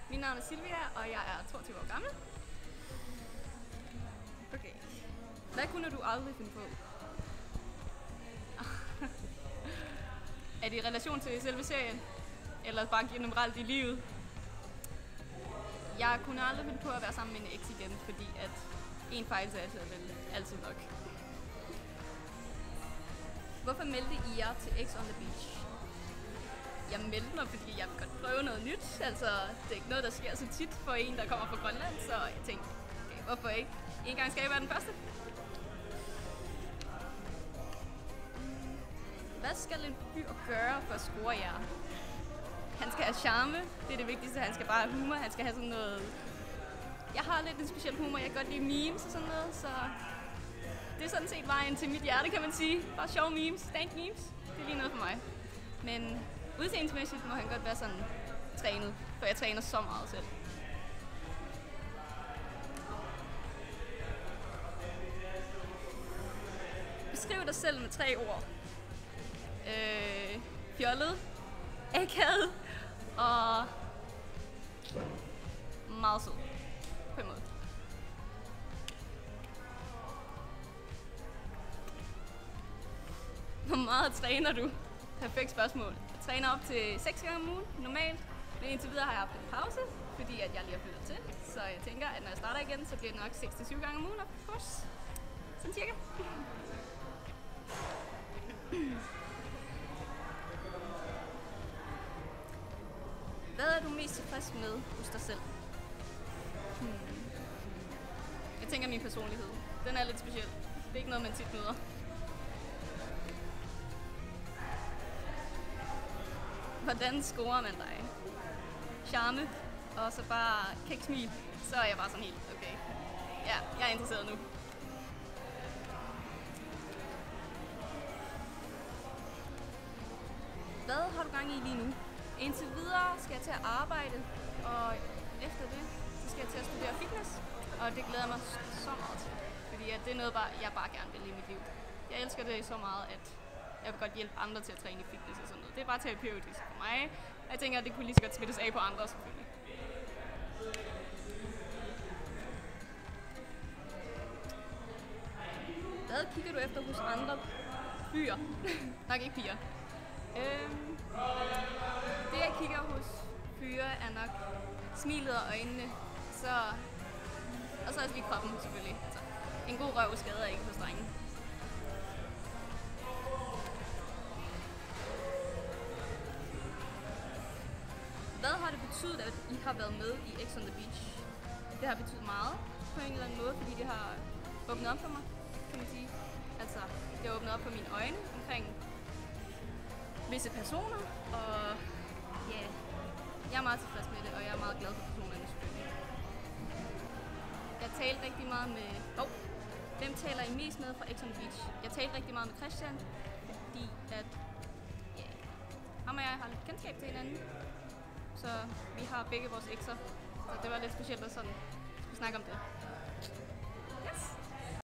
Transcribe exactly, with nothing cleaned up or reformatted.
Mit navn er Silvia, og jeg er toogtyve år gammel. Okay. Hvad kunne du aldrig finde på? Er det i relation til selve serien? Eller bare generelt i livet? Jeg kunne aldrig finde på at være sammen med en eks igen, fordi at en fejltagelse er vel altid nok. Hvorfor meldte I jer til X on the Beach? Jeg meldte mig, fordi jeg vil godt prøve noget nyt. Altså, det er ikke noget, der sker så tit for en, der kommer fra Grønland, så jeg tænkte, okay, hvorfor ikke? En gang skal jeg være den første. Hvad skal en fyr gøre for at score jer? Han skal have charme, det er det vigtigste. Han skal bare have humor, han skal have sådan noget... Jeg har lidt en speciel humor, jeg kan godt lide memes og sådan noget, så... Det er sådan set vejen til mit hjerte, kan man sige. Bare sjove memes, stank memes, det er lige noget for mig. Men udseendemæssigt må han godt være sådan trænet, for jeg træner så meget selv. Beskriv dig selv med tre ord. Øh, fjollet, akavet og meget sød på en måde. Hvor meget træner du? Perfekt spørgsmål. Jeg træner op til seks gange om ugen, normalt. Men indtil videre har jeg haft en pause, fordi at jeg lige har flyttet til. Så jeg tænker, at når jeg starter igen, så bliver det nok seks til syv gange om ugen op på kurs. Sådan cirka. Hvad er du mest tilfreds med hos dig selv? Hmm. Jeg tænker min personlighed. Den er lidt speciel. Det er ikke noget, man tit møder. Hvordan scorer man dig? Charme, og så bare kæksmil. Så er jeg bare sådan helt, okay. Ja, jeg er interesseret nu. Hvad har du gang i lige nu? Indtil videre skal jeg til at arbejde, og efter det, så skal jeg til at studere fitness. Og det glæder jeg mig så meget til, fordi at det er noget, jeg bare gerne vil i mit liv. Jeg elsker det så meget, at jeg vil godt hjælpe andre til at træne i fitness og sådan noget. Det er bare terapeutisk for mig. Jeg tænker, at det kunne lige så godt smittes af på andre selvfølgelig. Hvad kigger du efter hos andre fyre? Nok ikke piger. Øhm, det jeg kigger hos fyre er nok smilet og øjnene. Så, og så også lige kroppen selvfølgelig. Altså, en god røv skader ikke hos drenge. Hvad har det betydet, at I har været med i X on the Beach? Det har betydet meget på en eller anden måde, fordi det har åbnet op for mig, kan man sige. Altså, det har åbnet op for mine øjne omkring visse personer, og ja, yeah, jeg er meget tilfreds med det, og jeg er meget glad for personerne selvfølgelig. Jeg talte rigtig meget med... Oh, hvem taler I mest med fra X on the Beach? Jeg talte rigtig meget med Christian, fordi at... Ja, yeah, ham og jeg har lidt kendskab til hinanden. Så vi har begge vores ekser, så det var lidt specielt at sådan snakke om det.